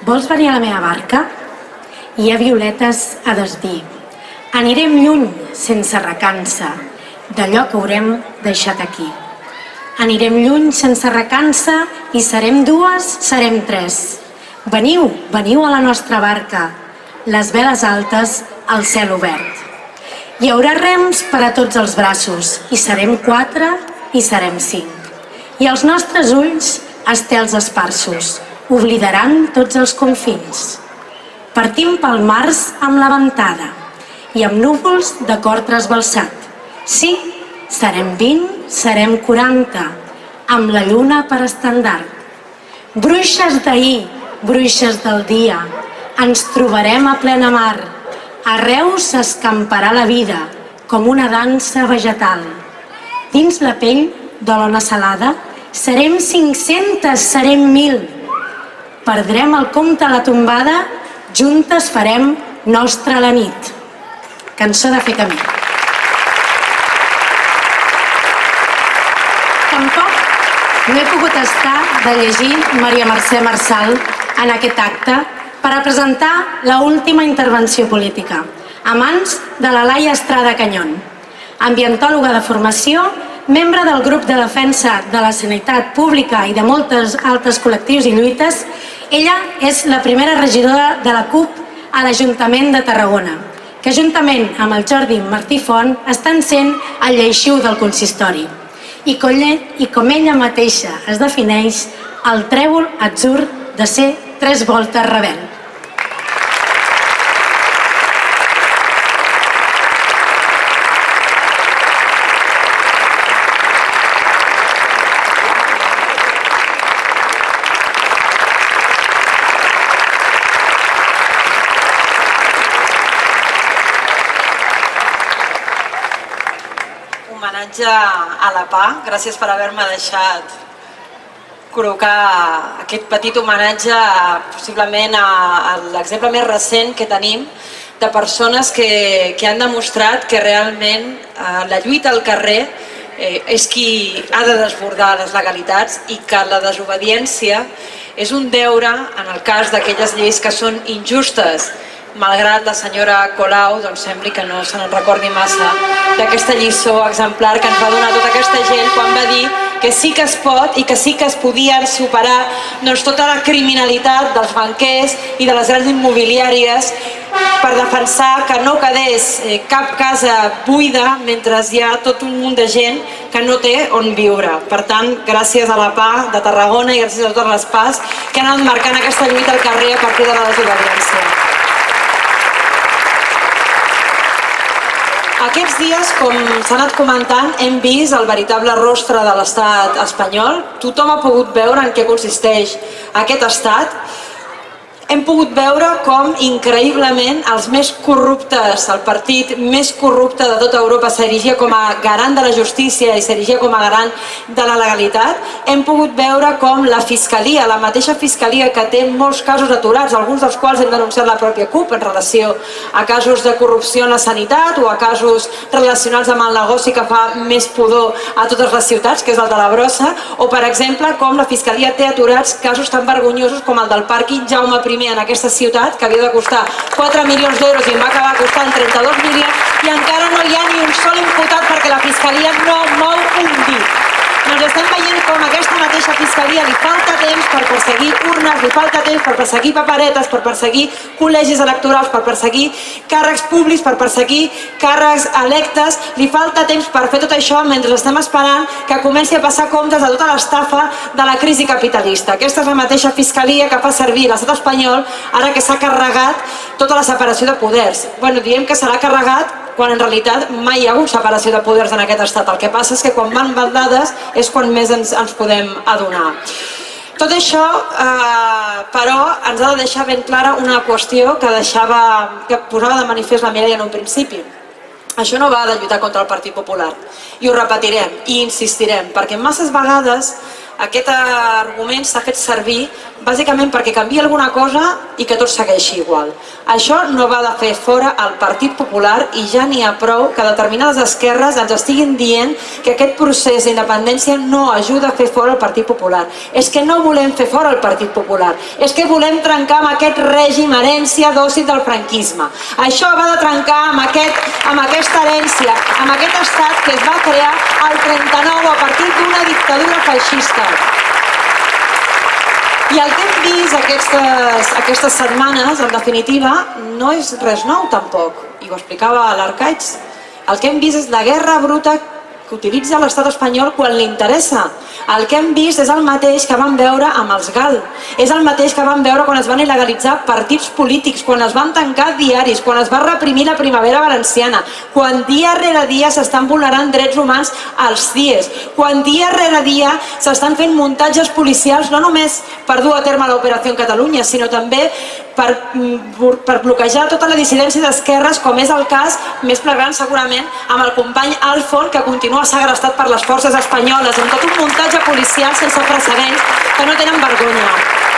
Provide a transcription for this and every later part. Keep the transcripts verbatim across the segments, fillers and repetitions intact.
Vols venir a la meva barca? Hi ha violetes a desdir. Anirem lluny sense recança d'allò que haurem deixat aquí. Anirem lluny sense recança i serem dues, serem tres. Veniu, veniu a la nostra barca, les veles altes, el cel obert. Hi haurà rems per a tots els braços, i serem quatre i serem cinc. I els nostres ulls, estels esparsos, oblidaran tots els confins. Partim pel març amb la ventada i amb núvols de cor trasbalsat. Sí, serem vint, serem quaranta, amb la lluna per estendard. Bruixes d'ahir, bruixes del dia, ens trobarem a plena mar. Arreu s'escamparà la vida, com una dansa vegetal. Dins la pell de l'ona salada, serem cinc-centes, serem mil. Perdrem el compte a la tombada, juntes farem nostra la nit. Cançó de fer camí. Tampoc no he pogut estar de llegir Maria Mercè Marçal en aquest acte per a presentar l'última intervenció política, a mans de la Laia Estrada Cañón, ambientòloga de formació, membre del grup de defensa de la sanitat pública i de moltes altres col·lectius i lluites. Ella és la primera regidora de la CUP a l'Ajuntament de Tarragona, que juntament amb el Jordi Martí Font estan sent el lleixiu del consistori. I com ella mateixa es defineix, el trèvol atzur de ser tres voltes rebel. Homenatge a la Pah, gràcies per haver-me deixat col·locar aquest petit homenatge possiblement a l'exemple més recent que tenim de persones que han demostrat que realment la lluita al carrer és qui ha de desbordar les legalitats i que la desobediència és un deure en el cas d'aquelles lleis que són injustes, malgrat la senyora Colau sembli que no se n'en recordi massa d'aquesta lliçó exemplar que ens va donar tota aquesta gent quan va dir que sí que es pot i que sí que es podia superar tota la criminalitat dels banquers i de les grans immobiliàries per defensar que no quedés cap casa buida mentre hi ha tot un munt de gent que no té on viure. Per tant, gràcies a la Pah de Tarragona i gràcies a totes les Pahs que han anat marcant aquesta lluita al carrer a partir de la desobediència. Aquests dies, com s'ha anat comentant, hem vist el veritable rostre de l'estat espanyol. Tothom ha pogut veure en què consisteix aquest estat. Hem pogut veure com, increïblement, els més corruptes, el partit més corrupte de tota Europa s'erigia com a garant de la justícia i s'erigia com a garant de la legalitat. Hem pogut veure com la Fiscalia, la mateixa Fiscalia que té molts casos aturats, alguns dels quals hem denunciat la pròpia CUP en relació a casos de corrupció en la sanitat o a casos relacionats amb el negoci que fa més pudor a totes les ciutats, que és el de la brossa, o, per exemple, com la Fiscalia té aturats casos tan vergonyosos com el del pàrquing Jaume primer en aquesta ciutat, que havia de costar quatre milions d'euros i en va acabar costant trenta-dos milions i encara no hi ha ni un sol imputat perquè la Fiscalia no mou un dit. Doncs estem veient com a aquesta mateixa Fiscalia li falta temps per perseguir urnes, li falta temps per perseguir paperetes, per perseguir col·legis electorals, per perseguir càrrecs públics, per perseguir càrrecs electes, li falta temps per fer tot això mentre estem esperant que comenci a passar comptes de tota l'estafa de la crisi capitalista. Aquesta és la mateixa Fiscalia que fa servir l'estat espanyol ara que s'ha carregat tota la separació de poders. Bueno, diem que serà carregat quan en realitat mai hi ha hagut separació de poders en aquest estat. El que passa és que quan van dades és quan més ens podem adonar. Tot això, però, ens ha de deixar ben clara una qüestió que posava de manifest la Mireia en un principi. Això no va de lluitar contra el Partit Popular. I ho repetirem i insistirem, perquè masses vegades aquest argument s'ha fet servir bàsicament perquè canvia alguna cosa i que tot segueixi igual. Això no va de fer fora el Partit Popular i ja n'hi ha prou que determinades esquerres ens estiguin dient que aquest procés d'independència no ajuda a fer fora el Partit Popular. És que no volem fer fora el Partit Popular, és que volem trencar amb aquest règim herència d'oci del franquisme. Això va de trencar amb, aquest, amb aquesta herència, amb aquest estat que es va crear al trenta-nou a partir d'una dictadura feixista. I el que hem vist aquestes, aquestes setmanes, en definitiva, no és res nou tampoc, i ho explicava l'Arcaig. El que hem vist és la guerra bruta que utilitza l'estat espanyol quan li interessa. El que hem vist és el mateix que vam veure amb els GAL. És el mateix que vam veure quan es van il·legalitzar partits polítics, quan es van tancar diaris, quan es va reprimir la primavera valenciana, quan dia rere dia s'estan vulnerant drets humans als C I Es, quan dia rere dia s'estan fent muntatges policials no només per dur a terme l'operació en Catalunya, sinó també per, per bloquejar tota la dissidència d'esquerres, com és el cas més flagrant segurament amb el company Alfon, que continua segrestat per les forces espanyoles amb tot un muntatge policial sense precedents que no tenen vergonya.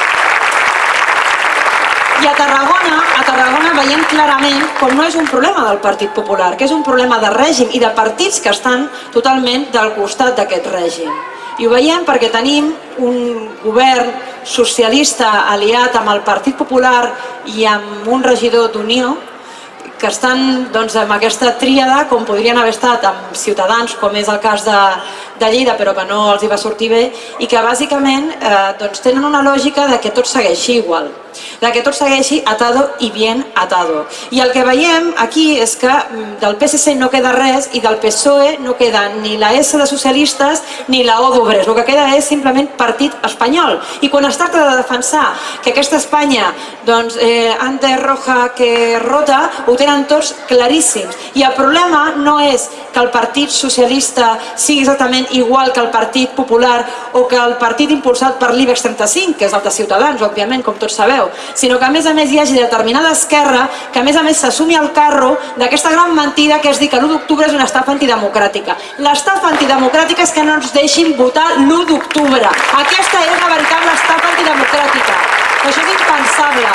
I a Tarragona, a Tarragona veiem clarament com no és un problema del Partit Popular, que és un problema de règim i de partits que estan totalment del costat d'aquest règim. I ho veiem perquè tenim un govern socialista aliat amb el Partit Popular i amb un regidor d'Unió que estan doncs, amb aquesta tríada, com podrien haver estat amb Ciutadans, com és el cas de, de Lleida, però que no els hi va sortir bé, i que bàsicament eh, doncs, tenen una lògica de que tot segueixi igual, de que tot segueixi atado i bien atado. I el que veiem aquí és que del P S C no queda res i del P S O E no queda ni la S de socialistes ni la O d'obrers, el que queda és simplement partit espanyol. I quan es tracta de defensar que aquesta Espanya, doncs, eh, antes roja que rota, ho tenen tots claríssims. I el problema no és que el Partit Socialista sigui exactament igual que el Partit Popular o que el partit impulsat per l'IBEX trenta-cinc, que és el de Ciutadans, òbviament, com tots sabeu, sinó que a més a més hi hagi determinada esquerra que a més a més s'assumi el carro d'aquesta gran mentida que és dir que l'u d'octubre és una estafa antidemocràtica. L'estafa antidemocràtica és que no ens deixin votar l'u d'octubre. Aquesta és la veritable estafa antidemocràtica. Això és impensable.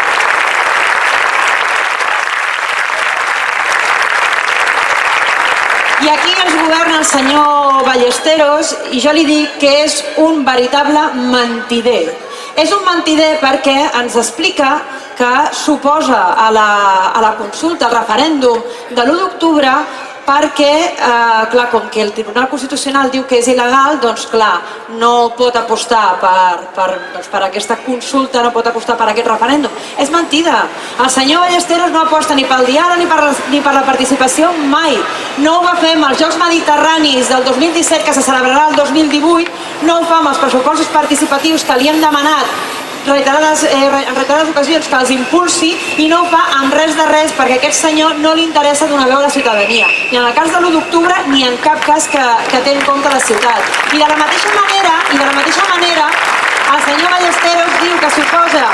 I aquí ens governa el senyor Ballesteros i jo li dic que és un veritable mentider. És un mentider perquè ens explica que s'oposa a la, a la consulta, al referèndum de l'u d'octubre perquè, eh, clar, com que el Tribunal Constitucional diu que és il·legal, doncs clar, no pot apostar per, per, doncs, per aquesta consulta, no pot apostar per aquest referèndum. És mentida. El senyor Ballesteros no aposta ni pel diàleg ni per, ni per la participació mai. No ho va fer amb els Jocs Mediterranis del dos mil disset, que se celebrarà el dos mil divuit, no ho fa amb els pressupostos participatius que li hem demanat reiterades, eh, en reiterades ocasions que els impulsi, i no ho fa amb res de res perquè a aquest senyor no li interessa donar veu a la ciutadania, ni en el cas de l'u d'octubre ni en cap cas que, que té en compte la ciutat. I de la mateixa manera, i de la mateixa manera el senyor Ballesteros diu que s'oposa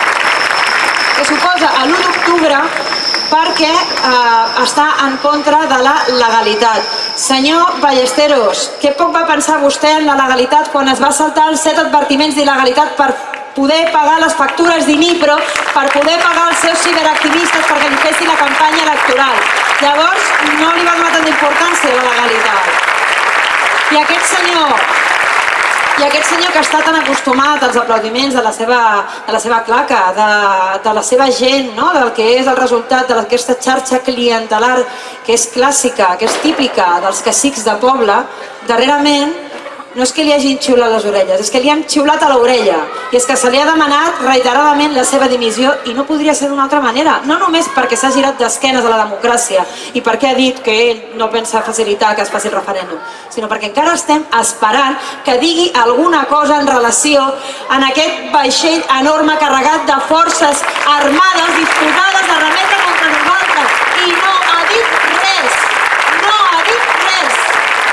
que s'oposa a l'u d'octubre perquè eh, està en contra de la legalitat. Senyor Ballesteros, què poc va pensar vostè en la legalitat quan es va saltar els set advertiments d'il·legalitat per poder pagar les factures d'Inipro, per poder pagar els seus ciberactivistes perquè li fessin la campanya electoral? Llavors no li va donar tanta importància a la legalitat. I aquest senyor, i aquest senyor que està tan acostumat als aplaudiments de la seva, de la seva claca, de, de la seva gent, no? Del que és el resultat d'aquesta xarxa clientelar que és clàssica, que és típica dels cacics de poble, darrerament no és que li hagin xiulat les orelles, és que li han xiulat a l'orella. I és que se li ha demanat reiteradament la seva dimissió i no podria ser d'una altra manera. No només perquè s'ha girat d'esquenes a la democràcia i perquè ha dit que ell no pensa facilitar que es faci el referèndum, sinó perquè encara estem esperant que digui alguna cosa en relació en aquest vaixell enorme carregat de forces armades disposades a remetre contra nosaltres. I no ha dit res. No ha dit res.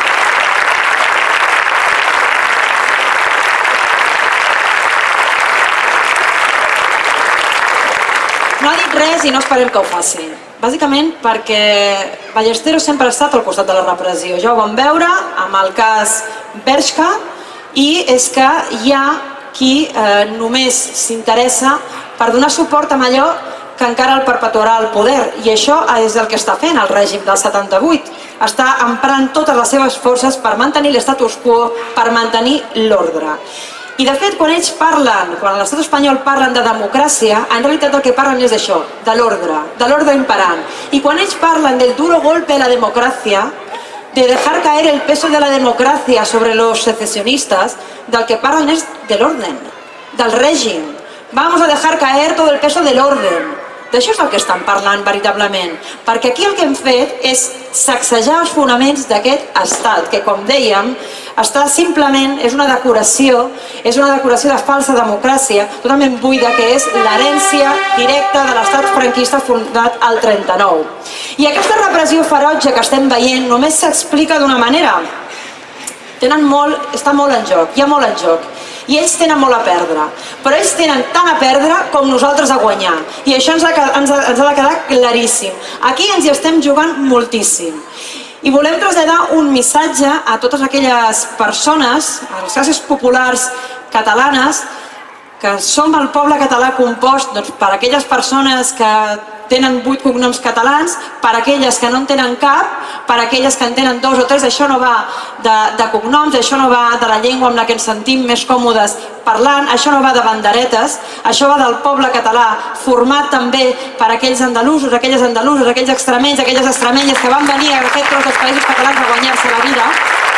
No ha dit res i no esperem que ho faci. Bàsicament perquè Ballesteros sempre ha estat al costat de la repressió. Ja ho vam veure amb el cas Bershka, i és que hi ha qui només s'interessa per donar suport a allò que encara el perpetuarà el poder. I això és el que està fent el règim del setanta-vuit. Està emprant totes les seves forces per mantenir l'estatus quo, per mantenir l'ordre. I de fet, quan ells parlen, quan a l'estat espanyol parlen de democràcia, en realitat el que parlen és d'això, de l'ordre, de l'ordre imperant. I quan ells parlen del duro golpe a la democràcia, de dejar caer el peso de la democracia sobre los secesionistas, del que parlen és de l'orden, del règim. Vamos a dejar caer todo el peso del orden. D'això és el que estan parlant veritablement, perquè aquí el que hem fet és sacsejar els fonaments d'aquest estat, que com dèiem, està simplement, és una decoració, és una decoració de falsa democràcia, totalment buida, que és l'herència directa de l'estat franquista fundat al trenta-nou. I aquesta repressió ferotge que estem veient només s'explica d'una manera. Tenen molt, està molt en joc, hi ha molt en joc. I ells tenen molt a perdre, però ells tenen tant a perdre com nosaltres a guanyar. I això ens ha, ens ha, ens ha de quedar claríssim. Aquí ens hi estem jugant moltíssim. I volem traslladar un missatge a totes aquelles persones, a les classes populars catalanes, que som el poble català compost doncs, per aquelles persones que tenen vuit cognoms catalans, per aquelles que no en tenen cap, per aquelles que en tenen dos o tres. Això no va de, de cognoms, això no va de la llengua amb la que ens sentim més còmodes parlant, això no va de banderetes, això va del poble català, format també per aquells andalusos, aquelles andalusos, aquells extremenys, aquelles extremenyes que van venir a aquest tros dels països catalans a guanyar-se la vida.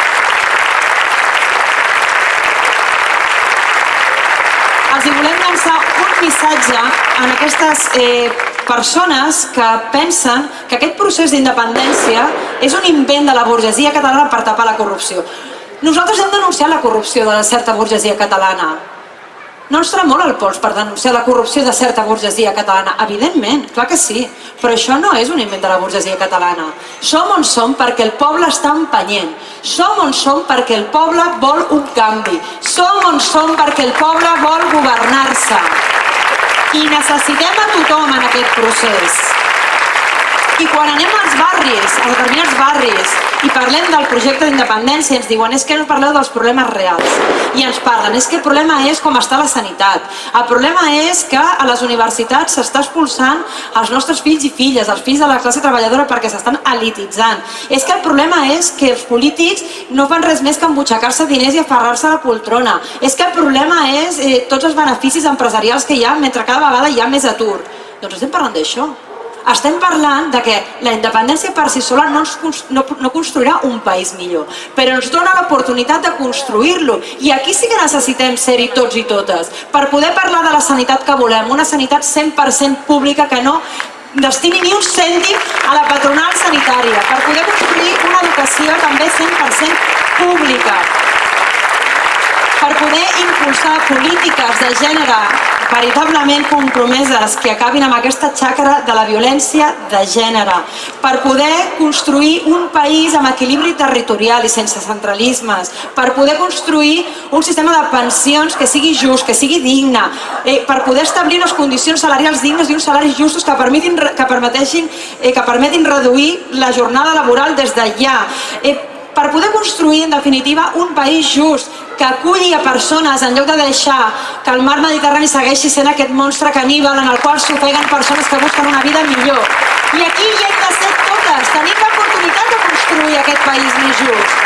Els hi volem llançar un missatge en aquestes eh, persones que pensen que aquest procés d'independència és un invent de la burgesia catalana per tapar la corrupció. Nosaltres hem denunciat la corrupció de la certa burgesia catalana. No ens tremola el pols per denunciar la corrupció de certa burgesia catalana. Evidentment, clar que sí, però això no és un invent de la burgesia catalana. Som on som perquè el poble està empenyent. Som on som perquè el poble vol un canvi. Som on som perquè el poble vol governar-se. I necessitem a tothom en aquest procés. I quan anem als barris, a determinats barris, i parlem del projecte d'independència, ens diuen és que no parleu dels problemes reals. I ens parlen, és que el problema és com està la sanitat. El problema és que a les universitats s'està expulsant els nostres fills i filles, els fills de la classe treballadora perquè s'estan elititzant. És que el problema és que els polítics no fan res més que embutxacar-se diners i aferrar-se a la poltrona. És que el problema és eh, tots els beneficis empresarials que hi ha mentre cada vegada hi ha més atur. Doncs estem parlant d'això. Estem parlant de que la independència per si sola no, ens, no, no construirà un país millor, però ens dona l'oportunitat de construir-lo. I aquí sí que necessitem ser-hi tots i totes, per poder parlar de la sanitat que volem, una sanitat cent per cent pública que no destini ni un cèntim a la patronal sanitària, per poder construir una educació també cent per cent pública, per poder impulsar polítiques de gènere veritablement compromeses que acabin amb aquesta xacra de la violència de gènere, per poder construir un país amb equilibri territorial i sense centralismes, per poder construir un sistema de pensions que sigui just, que sigui digne, eh, per poder establir unes condicions salarials dignes i uns salaris justos que permetin, que permeteixin, eh, que permetin reduir la jornada laboral des de ja, eh, per poder construir, en definitiva, un país just que aculli a persones en lloc de deixar que el mar Mediterrani segueixi sent aquest monstre caníbal en el qual s'ofeguen persones que busquen una vida millor. I aquí hi hem de ser totes. Tenim l'oportunitat de construir aquest país més just.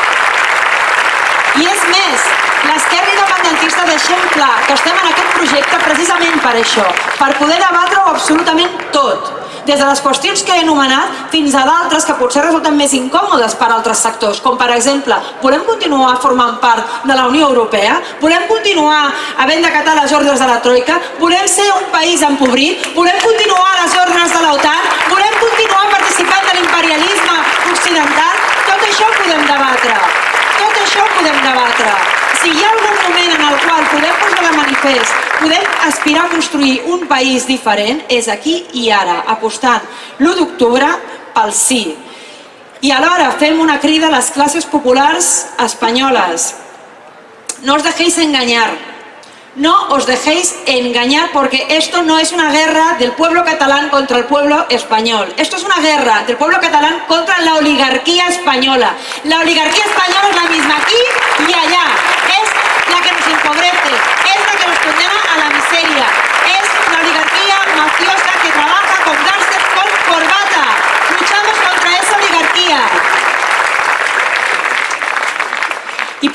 I és més, l'esquerra independentista deixem clar que estem en aquest projecte precisament per això, per poder debatre-ho absolutament tot. Des de les qüestions que he anomenat fins a d'altres que potser resulten més incòmodes per a altres sectors, com per exemple, volem continuar formant part de la Unió Europea? Volem continuar havent d'acatar les ordres de la Troika? Volem ser un país empobrit? Volem continuar a les ordres de l'OTAN? Volem continuar participant de l'imperialisme occidental? Tot això ho podem debatre. Tot això ho podem debatre. Si hi ha algun moment en el qual podem posar de manifest, podem aspirar a construir un país diferent, és aquí i ara, apostant l'u d'octubre pel sí. I alhora fem una crida a les classes populars espanyoles. No os dejéis engañar. No os dejéis engañar porque esto no es una guerra del pueblo catalán contra el pueblo español. Esto es una guerra del pueblo catalán contra la oligarquía española. La oligarquía española es la misma aquí y allá. Es la que nos empobrece, es la que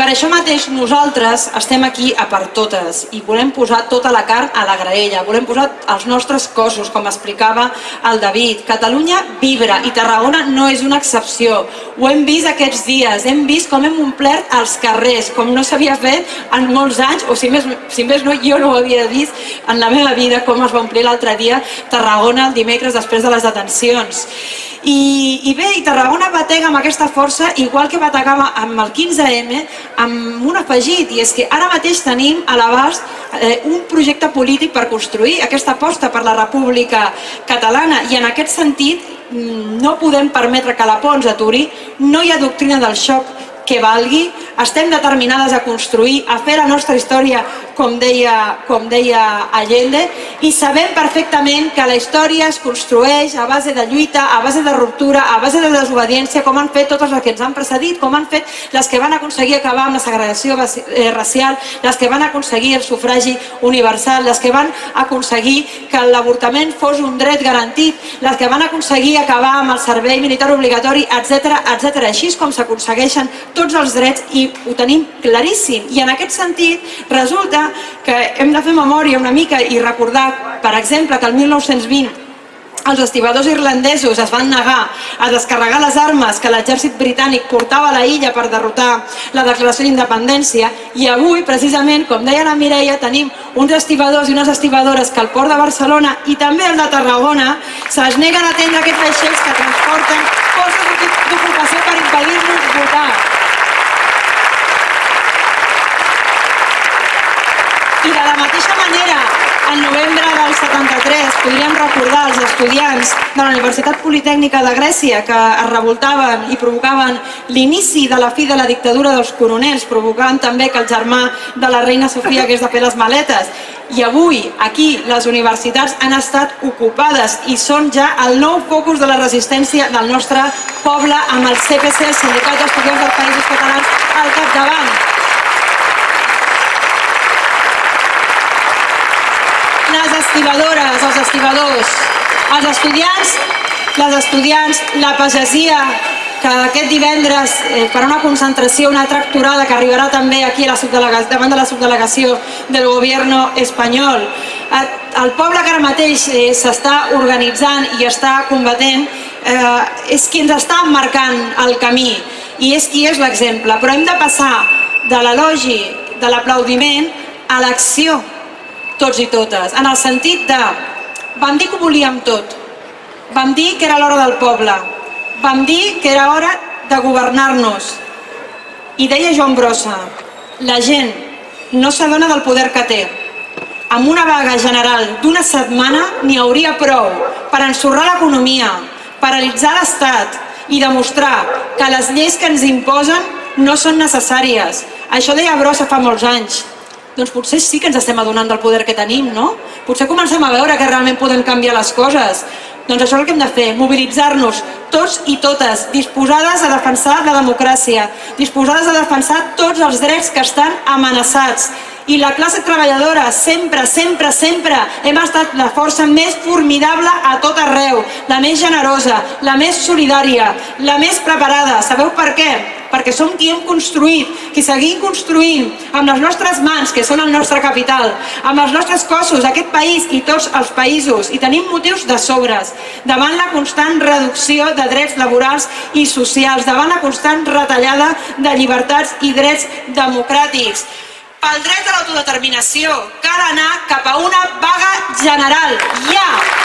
Per això mateix nosaltres estem aquí a per totes i volem posar tota la carn a la graella, volem posar els nostres cossos, com explicava el David. Catalunya vibra i Tarragona no és una excepció. Ho hem vist aquests dies, hem vist com hem omplert els carrers, com no s'havia fet en molts anys, o si més, si més no, jo no ho havia vist en la meva vida, com es va omplir l'altre dia Tarragona el dimecres després de les detencions. I, i bé, i Tarragona batega amb aquesta força, igual que bategava amb el quinze eme, amb un afegit, i és que ara mateix tenim a l'abast eh, un projecte polític per construir aquesta aposta per la República Catalana, i en aquest sentit no podem permetre que la por ens aturi, no hi ha doctrina del xoc que valgui, estem determinades a construir, a fer la nostra història, com deia, com deia Allende, i sabem perfectament que la història es construeix a base de lluita, a base de ruptura, a base de desobediència, com han fet totes les que ens han precedit, com han fet les que van aconseguir acabar amb la segregació racial, les que van aconseguir el sufragi universal, les que van aconseguir que l'avortament fos un dret garantit, les que van aconseguir acabar amb el servei militar obligatori, etcètera, etcètera. Així és com s'aconsegueixen tots els drets i ho tenim claríssim. I en aquest sentit resulta que hem de fer memòria una mica i recordar, per exemple, que el mil nou-cents vint els estibadors irlandesos es van negar a descarregar les armes que l'exèrcit britànic portava a la illa per derrotar la declaració d'independència, i avui, precisament, com deia la Mireia, tenim uns estibadors i unes estibadores que al port de Barcelona i també el de Tarragona se'ls neguen a atendre aquests vaixells que transporten forces d'ocupació per impedir-nos votar. I de la mateixa manera, en novembre del setanta-tres, podríem recordar els estudiants de la Universitat Politècnica de Grècia que es revoltaven i provocaven l'inici de la fi de la dictadura dels coronels, provocant també que el germà de la reina Sofia hagués de fer les maletes. I avui, aquí, les universitats han estat ocupades i són ja el nou focus de la resistència del nostre poble, amb el C P C, el Sindicat d'Estudiants dels Països Catalans, al capdavant. Les estibadores, els estibadors, els estudiants, les estudiants, la pagesia, que aquest divendres eh, farà una concentració, una tractorada que arribarà també aquí a la davant de la subdelegació del govern espanyol. El poble que ara mateix eh, s'està organitzant i està combatent eh, és qui ens està marcant el camí i és qui és l'exemple, però hem de passar de l'elogi, de l'aplaudiment, a l'acció, tots i totes, en el sentit de vam dir que ho volíem tot, vam dir que era l'hora del poble, vam dir que era hora de governar-nos. I deia Joan Brossa, la gent no s'adona del poder que té. Amb una vaga general d'una setmana n'hi hauria prou per ensorrar l'economia, paralitzar l'Estat i demostrar que les lleis que ens imposen no són necessàries. Això deia Brossa fa molts anys. Doncs potser sí que ens estem adonant del poder que tenim, no? Potser comencem a veure que realment podem canviar les coses. Doncs això és el que hem de fer, mobilitzar-nos tots i totes, disposades a defensar la democràcia, disposades a defensar tots els drets que estan amenaçats. I la classe treballadora sempre, sempre, sempre hem estat la força més formidable a tot arreu, la més generosa, la més solidària, la més preparada. Sabeu per què? Perquè som qui hem construït, qui seguim construint amb les nostres mans, que són el nostre capital, amb els nostres cossos, aquest país i tots els països, i tenim motius de sobres, davant la constant reducció de drets laborals i socials, davant la constant retallada de llibertats i drets democràtics. Pel dret a l'autodeterminació cal anar cap a una vaga general, ja!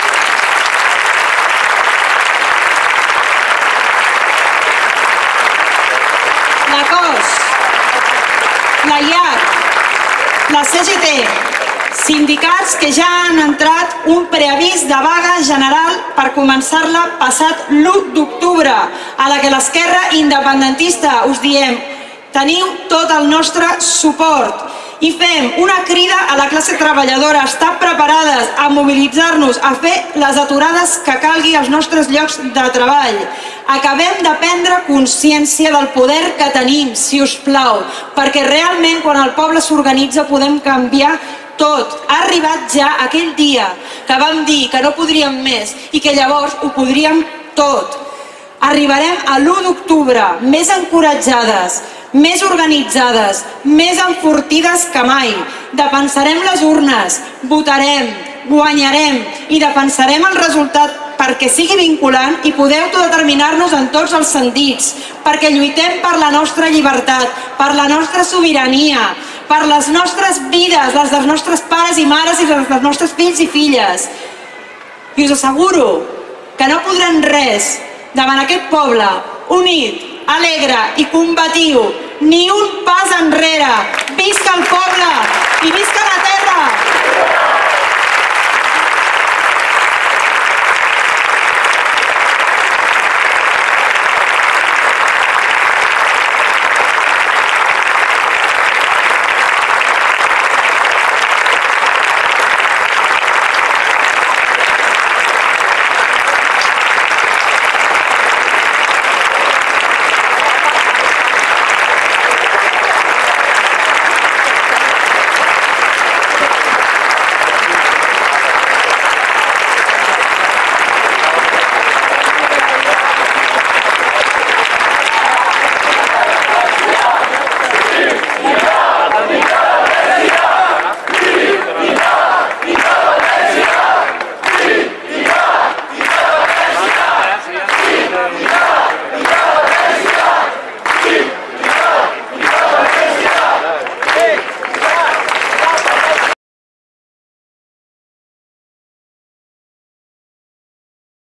La COS, la I A C, la C G T, sindicats que ja han entrat un preavís de vaga general per començar-la passat l'u d'octubre, a la que l'esquerra independentista us diem teniu tot el nostre suport i fem una crida a la classe treballadora, estar preparades a mobilitzar-nos, a fer les aturades que calgui als nostres llocs de treball. Acabem de prendre consciència del poder que tenim, si us plau, perquè realment quan el poble s'organitza podem canviar tot. Ha arribat ja aquell dia que vam dir que no podríem més i que llavors ho podríem tot. Arribarem a l'u d'octubre més encoratjades, més organitzades, més enfortides que mai. Defensarem les urnes, votarem, guanyarem i defensarem el resultat perquè sigui vinculant i poder autodeterminar-nos en tots els sentits, perquè lluitem per la nostra llibertat, per la nostra sobirania, per les nostres vides, les dels nostres pares i mares i les dels nostres fills i filles. I us asseguro que no podran res davant aquest poble unit, alegre i combatiu, ni un pas enrere. Visca el poble i visca